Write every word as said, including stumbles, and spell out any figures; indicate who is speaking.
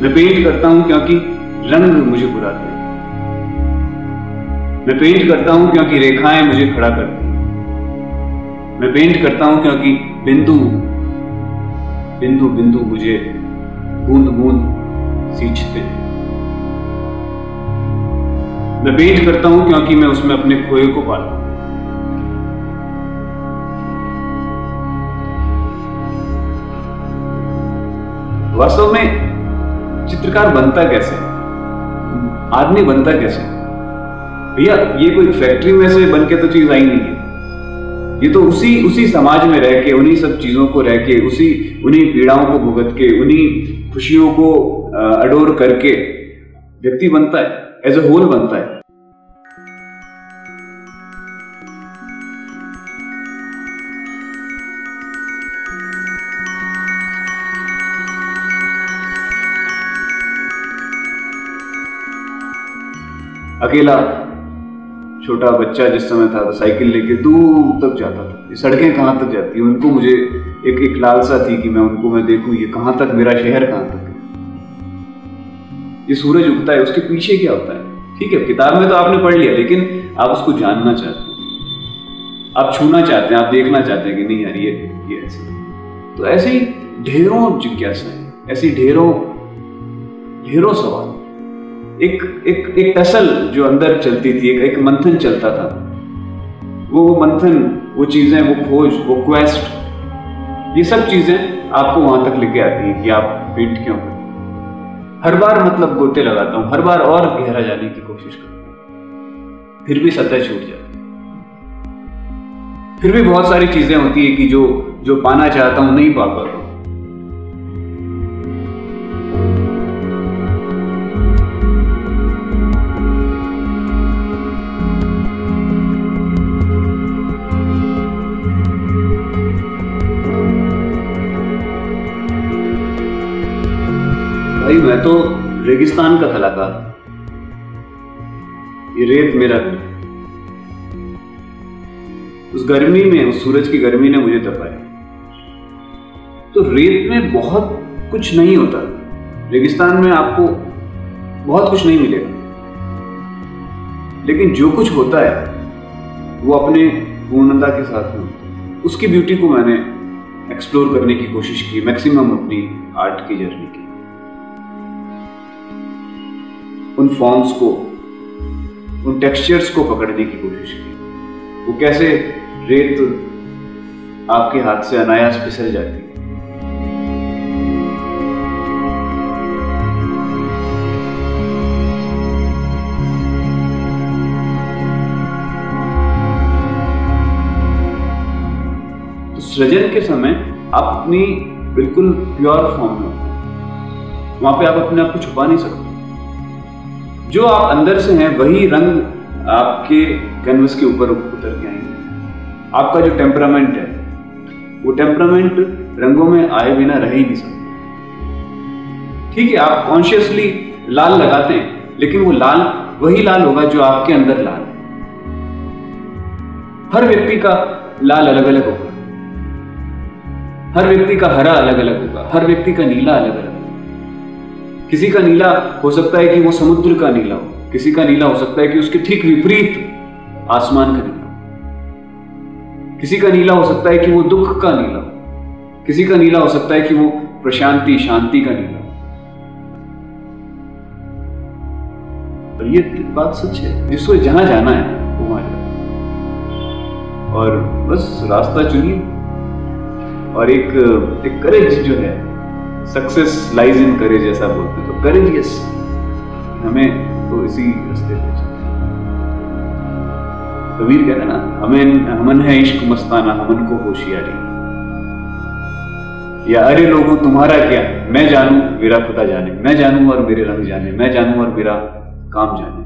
Speaker 1: मैं पेंट करता हूं क्योंकि रंग मुझे बुलाते हैं। मैं पेंट करता हूं क्योंकि रेखाएं मुझे खड़ा करती हैं। मैं पेंट करता हूं क्योंकि बिंदु बिंदु बिंदु मुझे बूंद बूंद सींचते हैं। मैं पेंट करता हूं क्योंकि मैं उसमें अपने खोए को पाता हूं। वास्तव में चित्रकार बनता कैसे, आदमी बनता कैसे? भैया ये कोई फैक्ट्री में से बन के तो चीज आई नहीं है। ये तो उसी उसी समाज में रह के, उन्हीं सब चीजों को रह के, उसी उन्हीं पीड़ाओं को भुगत के, उन्हीं खुशियों को अडोर करके व्यक्ति बनता है, एज ए होल बनता है। अकेला छोटा बच्चा जिस समय था तो साइकिल लेके दूर तक जाता था। ये सड़कें कहाँ तक जाती हैं, उनको मुझे एक एक लालसा थी कि मैं उनको मैं देखूं, ये कहाँ तक, मेरा शहर कहाँ तक है। ये सूरज उगता है, उसके पीछे क्या होता है? ठीक है, किताब में तो आपने पढ़ लिया, लेकिन आप उसको जानना चाहते हैं, आप छूना चाहते हैं, आप देखना चाहते हैं कि नहीं यार ये ये ऐसे। तो ऐसे ही ढेरों जिज्ञासाएं, ऐसी ढेरों ढेरों सवाल, एक एक एक टसल जो अंदर चलती थी, एक, एक मंथन चलता था। वो वो मंथन, वो चीजें, वो खोज, वो क्वेस्ट, ये सब चीजें आपको वहां तक लेके आती हैं कि आप पेंट क्यों करें। हर बार मतलब गोते लगाता हूं, हर बार और गहरा जाने की कोशिश करता हूं, फिर भी सतह छूट जाती है। फिर भी बहुत सारी चीजें होती है कि जो जो पाना चाहता हूं नहीं पा पाता हूं। भाई मैं तो रेगिस्तान का कलाकार, ये रेत मेरा घर है। उस गर्मी में, उस सूरज की गर्मी ने मुझे तपाया। तो रेत में बहुत कुछ नहीं होता, रेगिस्तान में आपको बहुत कुछ नहीं मिलेगा, लेकिन जो कुछ होता है वो अपने पूर्णता के साथ में, उसकी ब्यूटी को मैंने एक्सप्लोर करने की कोशिश की, मैक्सिमम अपनी आर्ट की जर्नी की। उन फॉर्म्स को, उन टेक्सचर्स को पकड़ने की कोशिश की। वो कैसे रेत आपके हाथ से अनायास फिसल जाती है। तो सृजन के समय आप अपनी बिल्कुल प्योर फॉर्म में, वहां पे आप अपने आप को छुपा नहीं सकते। जो आप अंदर से हैं वही रंग आपके कैनवस के ऊपर उतर के आएंगे। आपका जो टेम्परामेंट है, वो टेम्परामेंट रंगों में आए बिना रह ही नहीं सकता। ठीक है, आप कॉन्शियसली लाल लगाते हैं, लेकिन वो लाल वही लाल होगा जो आपके अंदर लाल है। हर व्यक्ति का लाल अलग अलग होगा, हर व्यक्ति का हरा अलग अलग होगा, हर व्यक्ति का नीला अलग अलग। किसी का नीला हो सकता है कि वो समुद्र का नीला हो, किसी का नीला हो सकता है कि उसके ठीक विपरीत आसमान का नीला हो, किसी का नीला हो सकता है कि वो दुख का नीला हो, किसी का नीला हो सकता है कि वो प्रशांति, शांति का नीला हो। और ये बात सच है, जिसको जहां जाना है वो वहां जाए, और बस रास्ता चुनिए। और एक एक करेज जो है, सक्सेस लाइज इन करेज ऐसा बोलते हैं, तो करेज, यस, हमें तो इसी रास्ते पे चलना। कबीर कहते हैं ना, हमें हमन है इश्क मस्ताना, हमन को होशियारी, या अरे लोगों तुम्हारा क्या, मैं जानूं मेरा खुदा जाने, मैं जानूं और मेरे रंग जाने, मैं जानूं और मेरा काम जाने।